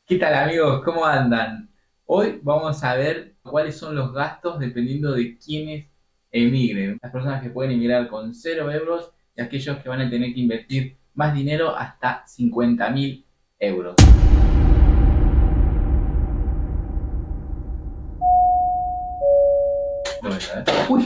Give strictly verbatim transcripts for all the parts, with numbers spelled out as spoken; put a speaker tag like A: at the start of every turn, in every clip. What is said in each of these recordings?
A: ¿Qué tal amigos? ¿Cómo andan? Hoy vamos a ver cuáles son los gastos dependiendo de quiénes emigren. Las personas que pueden emigrar con cero euros y aquellos que van a tener que invertir más dinero hasta cincuenta mil euros. Lo voy a ver. Uy.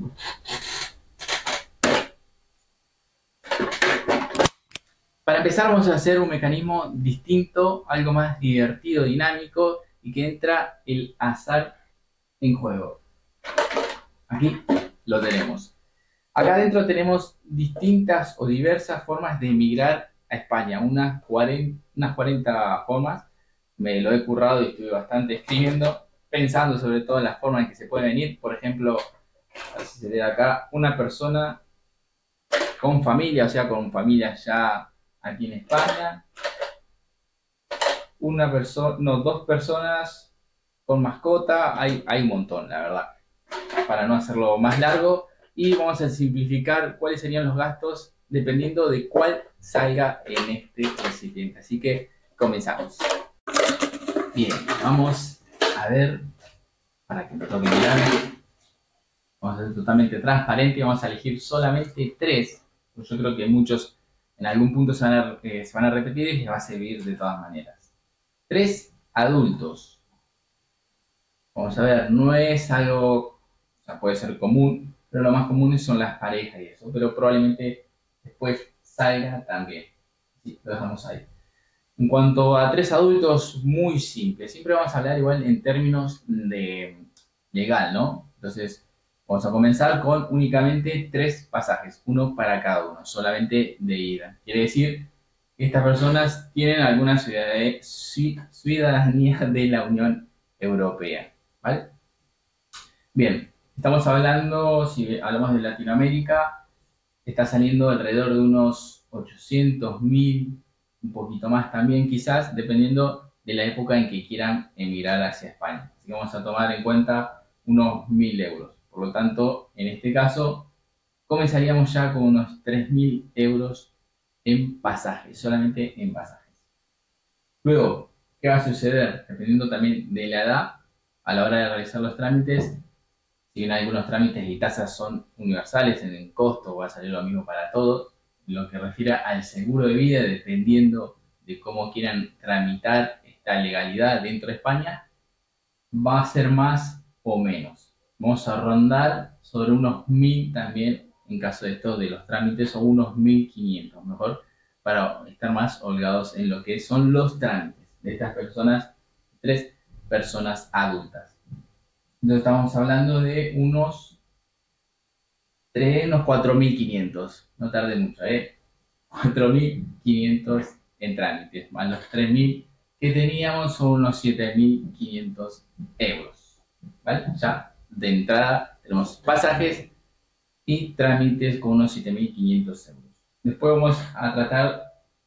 A: Para empezar vamos a hacer un mecanismo distinto, algo más divertido, dinámico y que entra el azar en juego. Aquí lo tenemos. Acá adentro tenemos distintas o diversas formas de emigrar a España, unas cuarenta, unas cuarenta formas. Me lo he currado y estuve bastante escribiendo, pensando sobre todo en las formas en que se puede venir. Por ejemplo, así se ve acá, una persona con familia, o sea, con familia ya aquí en España. Una persona, no, dos personas con mascota, hay, hay un montón, la verdad. Para no hacerlo más largo, y vamos a simplificar cuáles serían los gastos dependiendo de cuál salga en este recipiente. Así que comenzamos. Bien, vamos a ver, para que me toque mirar, vamos a ser totalmente transparente y vamos a elegir solamente tres, pues yo creo que muchos en algún punto se van a, eh, se van a repetir y les va a servir de todas maneras. Tres adultos. Vamos a ver, no es algo, o sea, puede ser común, pero lo más común son las parejas y eso, pero probablemente después salga también. Sí, lo dejamos ahí. En cuanto a tres adultos, muy simple. Siempre vamos a hablar igual en términos de legal, ¿no? Entonces, vamos a comenzar con únicamente tres pasajes, uno para cada uno, solamente de ida. Quiere decir que estas personas tienen alguna ciudadanía de la Unión Europea, ¿vale? Bien, estamos hablando, si hablamos de Latinoamérica, está saliendo alrededor de unos ochocientos mil, un poquito más también quizás, dependiendo de la época en que quieran emigrar hacia España. Así que vamos a tomar en cuenta unos mil euros. Por lo tanto, en este caso, comenzaríamos ya con unos tres mil euros en pasajes, solamente en pasajes. Luego, ¿qué va a suceder? Dependiendo también de la edad, a la hora de realizar los trámites, si bien algunos trámites y tasas son universales en el costo, va a salir lo mismo para todos. En lo que refiere al seguro de vida, dependiendo de cómo quieran tramitar esta legalidad dentro de España, va a ser más o menos. Vamos a rondar sobre unos mil también en caso de esto de los trámites, o unos mil quinientos, mejor, para estar más holgados en lo que son los trámites de estas personas, tres personas adultas. Entonces estamos hablando de unos, tres, unos cuatro mil quinientos, no tarde mucho, ¿eh? cuatro mil quinientos en trámites, más los tres mil que teníamos son unos siete mil quinientos euros, ¿vale? Ya de entrada tenemos pasajes y trámites con unos siete mil quinientos euros. Después vamos a tratar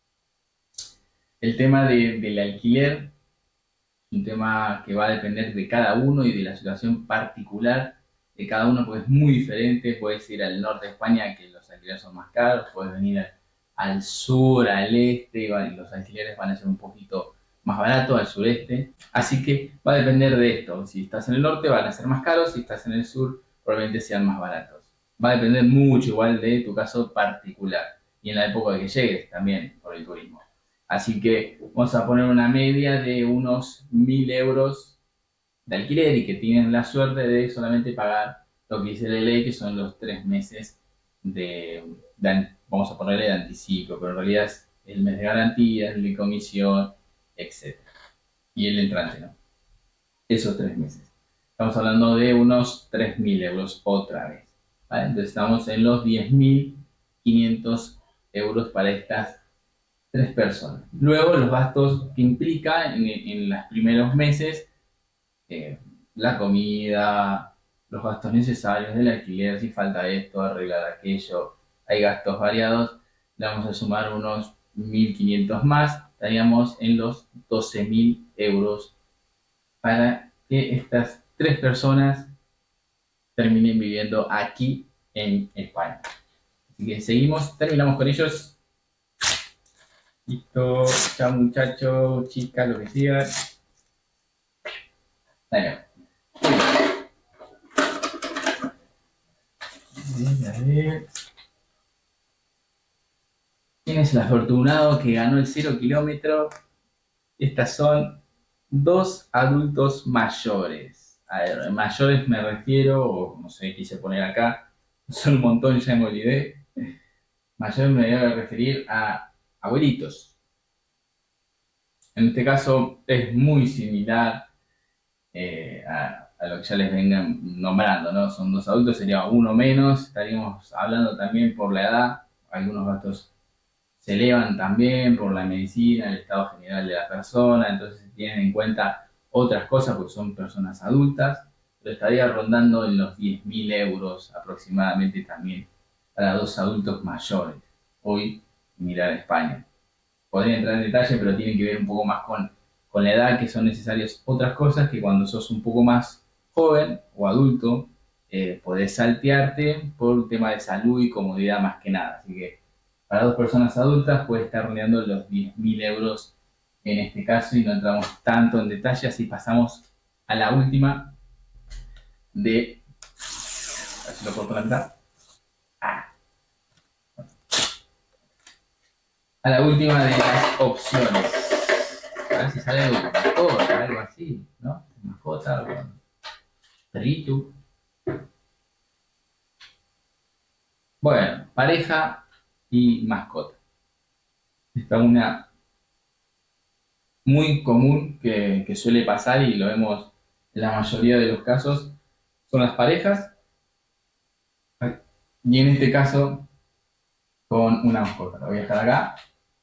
A: el tema de, del alquiler, un tema que va a depender de cada uno y de la situación particular de cada uno, porque es muy diferente. Puedes ir al norte de España, que los alquileres son más caros, puedes venir al sur, al este, y los alquileres van a ser un poquito más baratos, al sureste. Así que va a depender de esto. Si estás en el norte van a ser más caros, si estás en el sur probablemente sean más baratos. Va a depender mucho igual de tu caso particular y en la época que llegues también por el turismo. Así que vamos a poner una media de unos mil euros de alquiler y que tienen la suerte de solamente pagar lo que dice la ley, que son los tres meses de, de vamos a ponerle de anticipo, pero en realidad es el mes de garantía, el de comisión, etcétera. Y el entrante, ¿no? Esos tres meses. Estamos hablando de unos tres mil euros otra vez, ¿vale? Entonces estamos en los diez mil quinientos euros para estas tres personas. Luego los gastos que implica en, en los primeros meses, eh, la comida, los gastos necesarios del alquiler, si falta esto, arreglar aquello, hay gastos variados, le vamos a sumar unos mil quinientos más, estaríamos en los doce mil euros para que estas tres personas terminen viviendo aquí en España. Así que seguimos, terminamos con ellos. Listo, chao muchachos, chicas, lo que sea. Dale. A ver. ¿Quién es el afortunado que ganó el cero kilómetro? Estas son dos adultos mayores. A ver, mayores me refiero, o no sé, quise poner acá, son un montón, ya me olvidé. Mayores me voy a referir a abuelitos. En este caso es muy similar eh, a, a lo que ya les vengan nombrando, ¿no? Son dos adultos, sería uno menos, estaríamos hablando también por la edad, algunos gastos se elevan también por la medicina, el estado general de la persona, entonces se tienen en cuenta otras cosas porque son personas adultas, pero estaría rondando en los diez mil euros aproximadamente también para dos adultos mayores. Hoy, mirar España. Podría entrar en detalle, pero tiene que ver un poco más con, con la edad, que son necesarias otras cosas que cuando sos un poco más joven o adulto, eh, podés saltearte por un tema de salud y comodidad más que nada. Así que para dos personas adultas puede estar rodeando los diez mil euros en este caso y no entramos tanto en detalle, así pasamos a la última de... A ver si lo corto la mitad. Ah, a la última de las opciones. A ver si sale algo con mascota, algo así, ¿no? Mascota, algo con perrito. Bueno, pareja y mascota. Esta es una muy común que, que suele pasar y lo vemos en la mayoría de los casos, son las parejas y en este caso con una mascota. Lo voy a dejar acá.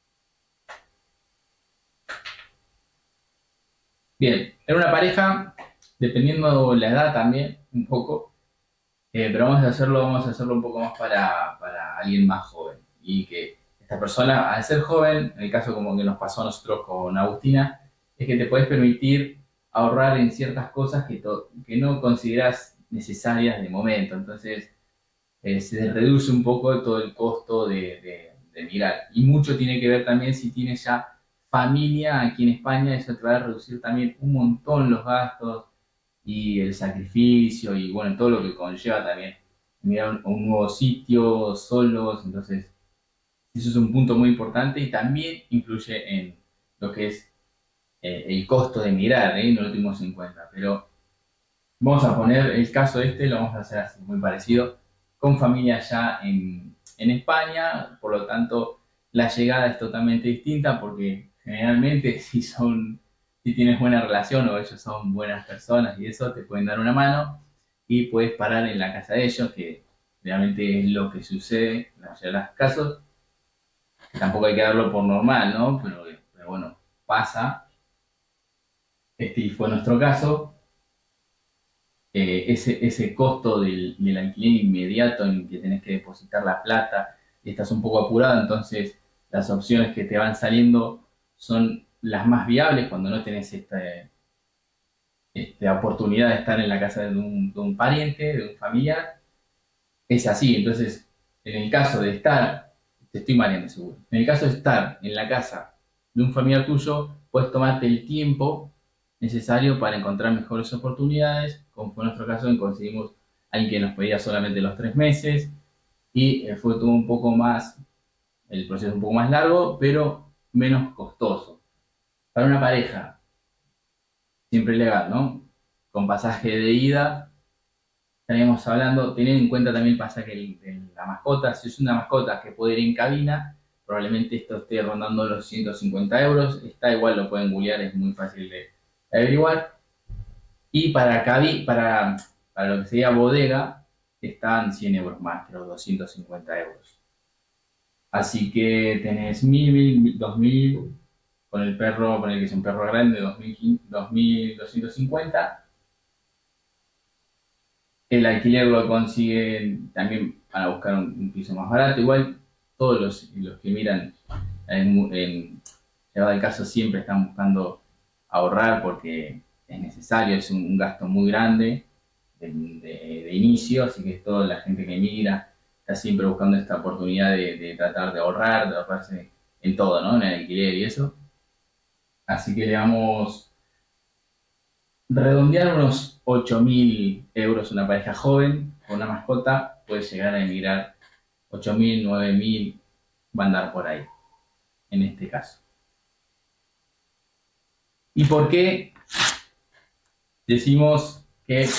A: Bien, en una pareja, dependiendo la edad también, un poco, eh, pero vamos a hacerlo, vamos a hacerlo un poco más para, para alguien más joven. Y que esta persona, al ser joven, en el caso como que nos pasó a nosotros con Agustina, es que te puedes permitir ahorrar en ciertas cosas que, to- que no consideras necesarias de momento. Entonces, eh, se reduce un poco todo el costo de, de, de migrar. Y mucho tiene que ver también si tienes ya familia aquí en España, eso te va a reducir también un montón los gastos y el sacrificio y bueno, todo lo que conlleva también mirar un, un nuevo sitio solos, entonces eso es un punto muy importante y también influye en lo que es eh, el costo de migrar, ¿eh? No lo tuvimos en cuenta, pero vamos a poner el caso este, lo vamos a hacer así, muy parecido, con familia ya en, en España, por lo tanto la llegada es totalmente distinta porque generalmente si son, si tienes buena relación o ellos son buenas personas y eso, te pueden dar una mano y puedes parar en la casa de ellos, que realmente es lo que sucede en la mayoría de los casos, que tampoco hay que darlo por normal, ¿no? Pero, pero bueno, pasa, este y fue nuestro caso. Eh, ese, ese costo del, del alquiler inmediato en el que tenés que depositar la plata y estás un poco apurado, entonces las opciones que te van saliendo son las más viables cuando no tenés esta, esta oportunidad de estar en la casa de un, de un pariente, de un familiar. Es así, entonces en el caso de estar, te estoy mareando seguro, en el caso de estar en la casa de un familiar tuyo, puedes tomarte el tiempo necesario para encontrar mejores oportunidades, como fue nuestro caso, en conseguimos alguien que nos pedía solamente los tres meses y eh, fue todo un poco más, el proceso un poco más largo, pero menos costoso. Para una pareja, siempre legal, ¿no? Con pasaje de ida, estaríamos hablando, teniendo en cuenta también el pasaje de la mascota, si es una mascota que puede ir en cabina, probablemente esto esté rondando los ciento cincuenta euros, está igual, lo pueden googlear, es muy fácil de de averiguar. Y para, cabi, para, para lo que sería bodega, están cien euros más, que los doscientos cincuenta euros. Así que tenés mil, mil, dos mil, con el perro, con el que es un perro grande, dos mil, dos mil doscientos cincuenta. El alquiler lo consiguen también para buscar un, un piso más barato. Igual todos los, los que miran en, en llegado al caso siempre están buscando ahorrar porque es necesario, es un, un gasto muy grande de, de, de inicio, así que toda la gente que migra está siempre buscando esta oportunidad de, de tratar de ahorrar, de ahorrarse en todo, ¿no? En el alquiler y eso. Así que le vamos a redondear unos ocho mil euros una pareja joven con una mascota, puede llegar a emigrar ocho mil, nueve mil, va a andar por ahí, en este caso. ¿Y por qué decimos que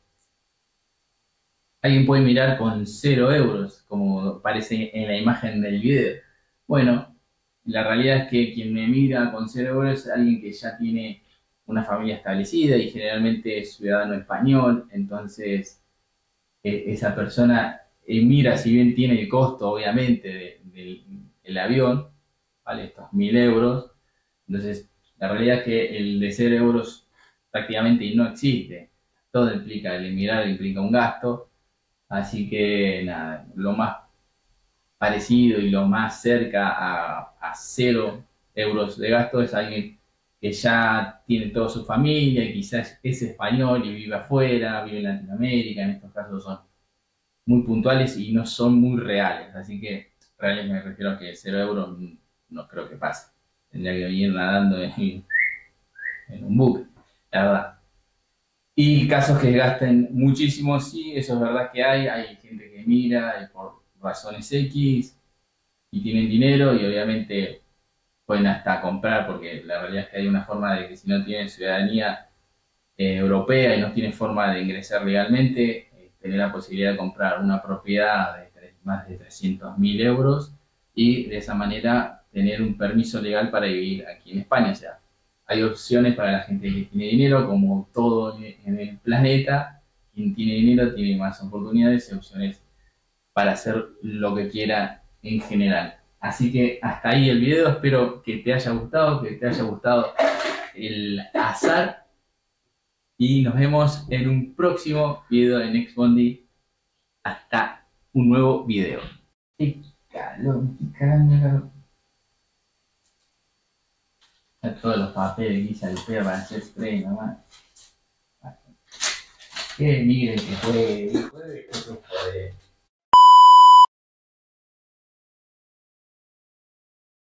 A: alguien puede mirar con cero euros, como parece en la imagen del video? Bueno, la realidad es que quien me mira con cero euros es alguien que ya tiene una familia establecida y generalmente es ciudadano español, entonces eh, esa persona eh, mira, si bien tiene el costo, obviamente, de- de- del avión, vale estos mil euros, entonces la realidad es que el de cero euros prácticamente no existe. Todo implica, el emigrar implica un gasto, así que nada, lo más parecido y lo más cerca a, a cero euros de gasto es alguien que ya tiene toda su familia y quizás es español y vive afuera, vive en Latinoamérica, en estos casos son muy puntuales y no son muy reales, así que reales me refiero a que cero euros no creo que pase, tendría que venir nadando en, en un buque, la verdad. Y casos que gasten muchísimo, sí, eso es verdad que hay, hay gente que mira y por razones X y tienen dinero y obviamente pueden hasta comprar, porque la realidad es que hay una forma de que si no tienen ciudadanía eh, europea y no tienen forma de ingresar legalmente, eh, tener la posibilidad de comprar una propiedad de tres- más de trescientos mil euros y de esa manera tener un permiso legal para vivir aquí en España. O sea, hay opciones para la gente que tiene dinero, como todo en en el planeta. Quien tiene dinero tiene más oportunidades y opciones para hacer lo que quiera en general. Así que hasta ahí el video, espero que te haya gustado, que te haya gustado el azar y nos vemos en un próximo video de Next Bondi. Hasta un nuevo video. Qué calor, qué calor. Todos los papeles que hice al perro para hacer spray nomás. Que miren que juegue, que juegue, que juegue.